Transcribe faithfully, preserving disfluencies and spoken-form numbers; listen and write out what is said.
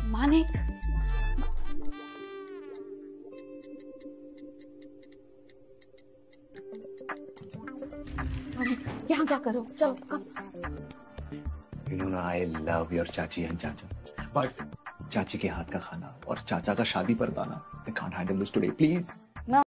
मानिक, यहाँ क्या करो, चलो कम। You know, I love your चाची and चाचा, but चाची के हाथ का खाना और चाचा का शादी पर दाना, I can't handle this today, please.